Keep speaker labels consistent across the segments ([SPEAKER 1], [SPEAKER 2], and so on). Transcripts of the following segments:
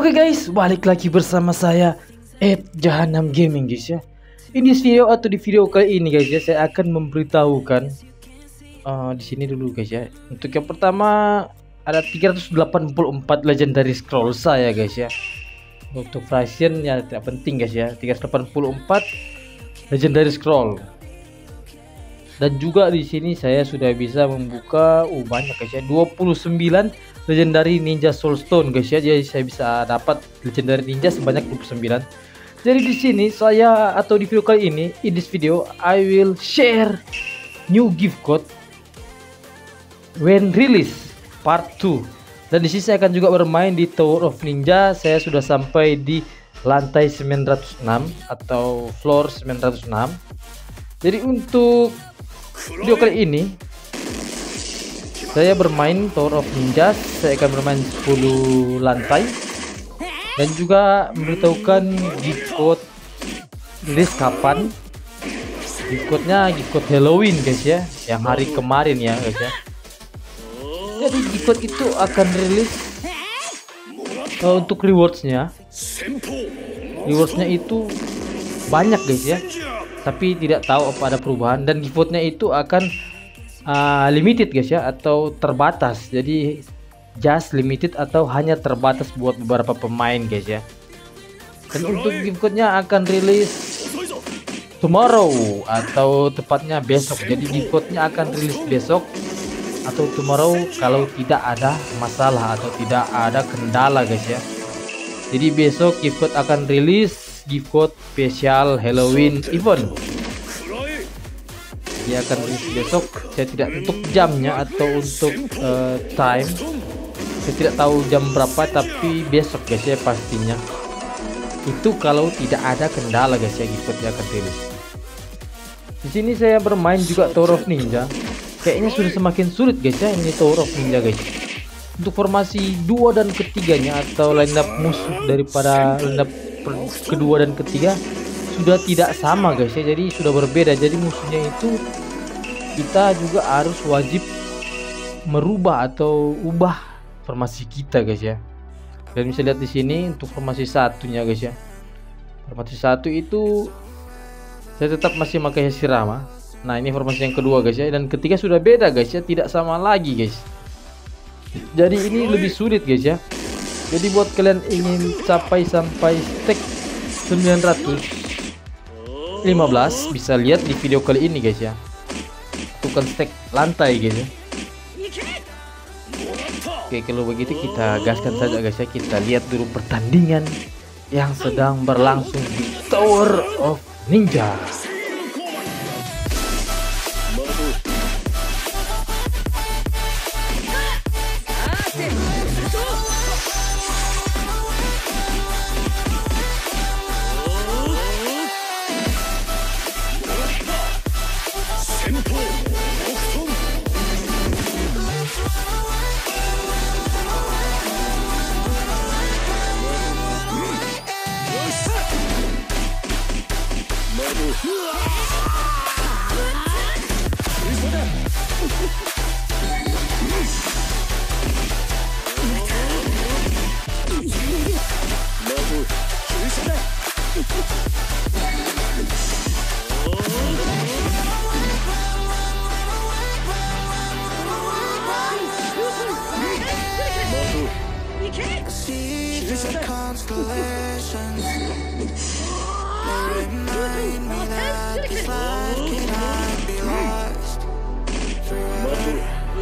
[SPEAKER 1] Oke guys, balik lagi bersama saya Jahanam Gaming guys ya. Ini video atau di video kali ini guys ya, saya akan memberitahukan di sini dulu guys ya. Untuk yang pertama ada 384 legendary scroll saya guys ya. Untuk version ya tidak penting guys ya, 384 legendary scroll. Dan juga di sini saya sudah bisa membuka banyak guys ya, 29 legendary ninja soulstone guys ya. Jadi saya bisa dapat legendary ninja sebanyak 29. Jadi di sini saya atau di video kali ini, in this video I will share new gift code when release part 2. Dan di sini saya akan juga bermain di Tower of Ninja. Saya sudah sampai di lantai 906 atau floor 906. Jadi untuk video kali ini saya bermain Tower of Ninja. Saya akan bermain 10 lantai dan juga memberitahukan gift code rilis kapan. Gift code-nya gift code Halloween guys ya, yang hari kemarin ya guys ya. Jadi gift code itu akan rilis untuk rewards-nya. Rewards-nya itu banyak guys ya, tapi tidak tahu apa ada perubahan. Dan gift code-nya itu akan limited guys ya, atau terbatas. Jadi just limited atau hanya terbatas buat beberapa pemain guys ya. Dan untuk gift code-nya akan rilis tomorrow atau tepatnya besok. Jadi gift code-nya akan rilis besok atau tomorrow kalau tidak ada masalah atau tidak ada kendala guys ya. Jadi besok gift code akan rilis gift code spesial Halloween event. Dia akan rilis besok. Saya tidak untuk jamnya atau untuk time. Saya tidak tahu jam berapa, tapi besok guys ya pastinya. Itu kalau tidak ada kendala guys ya, gift code-nya akan rilis. Di sini saya bermain juga Tower of Ninja. Kayaknya sudah semakin sulit guys ya ini Tower of Ninja guys. Untuk formasi 2 dan ketiganya atau line up musuh daripada line up kedua dan ketiga sudah tidak sama guys ya. Jadi sudah berbeda. Jadi musuhnya itu kita juga harus wajib merubah atau ubah formasi kita guys ya. Dan bisa lihat di sini untuk formasi satunya guys ya. Formasi satu itu saya tetap masih pakai Hashirama. Nah ini formasi yang kedua guys ya, dan ketiga sudah beda guys ya, tidak sama lagi guys. Jadi ini lebih sulit guys ya. Jadi buat kalian ingin capai sampai stack 915 bisa lihat di video kali ini guys ya. Bukan stack lantai guys ya. Oke, kalau begitu kita gaskan saja guys ya. Kita lihat dulu pertandingan yang sedang berlangsung di Tower of Ninja.
[SPEAKER 2] Constellations, they remind me that this life cannot be lost forever.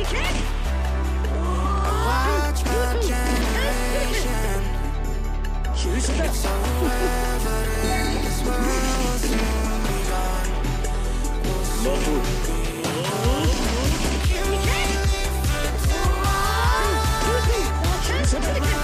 [SPEAKER 2] I watch my generation. It's so evident this world will soon be gone. Will soon be gone. Can we live for tomorrow?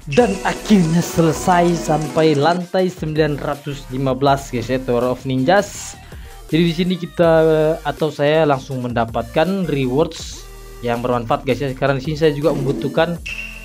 [SPEAKER 1] Dan akhirnya selesai sampai lantai 915 guys ya, Tower of Ninjas. Jadi di sini kita atau saya langsung mendapatkan rewards yang bermanfaat guys ya. Karena di sini saya juga membutuhkan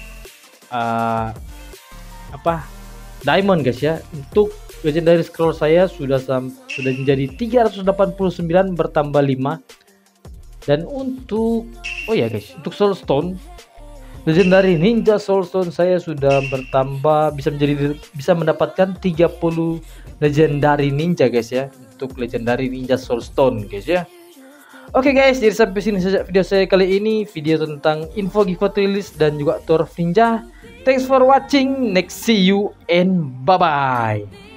[SPEAKER 1] diamond guys ya. Untuk legendary scroll saya sudah menjadi 389 bertambah 5. Dan untuk untuk soulstone legendary ninja soulstone saya sudah bertambah, bisa mendapatkan 30 legendary ninja guys ya, untuk legendary ninja soulstone guys ya. Oke guys, jadi sampai sini saja video saya kali ini, video tentang info giveaway release dan juga Tower of Ninja. Thanks for watching, next see you and bye bye.